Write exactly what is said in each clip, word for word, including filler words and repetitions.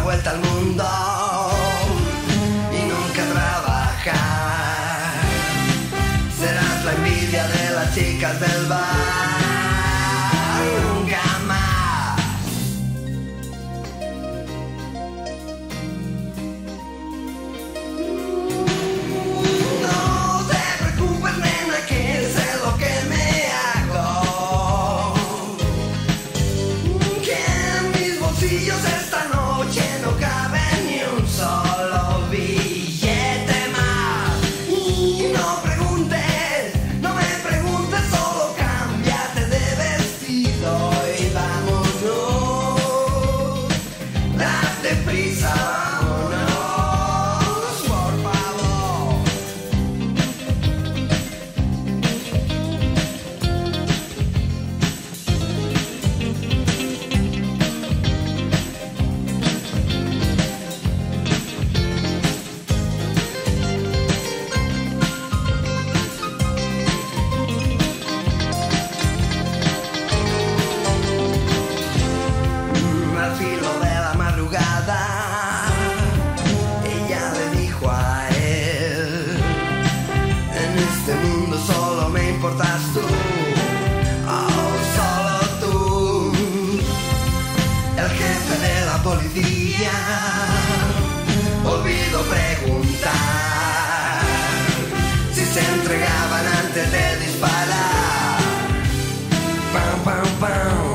vuelta al mundo y nunca trabajar. Serás la envidia de las chicas del bar. Nunca más. No te preocupes, nena, que sé lo que me hago. Que en mis bolsillos esta noche no cabe ni un solo billete más. Y no preguntes, no me preguntes, solo cámbiate de vestido y vámonos. Date prisa, vámonos, por favor. Al filo de la madrugada, ella le dijo a él: en este mundo solo me importas tú, oh, solo tú. El jefe de la policía olvidó preguntar si se entregaban antes de disparar. Pam, pam, pam.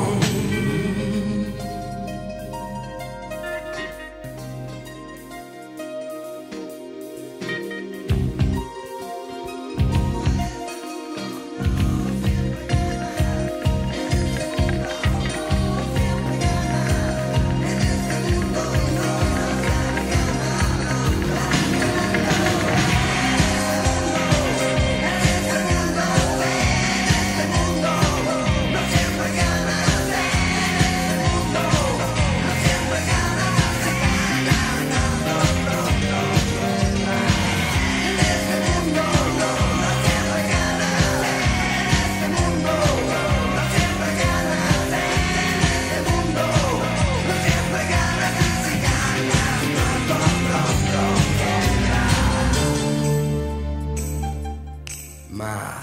Más.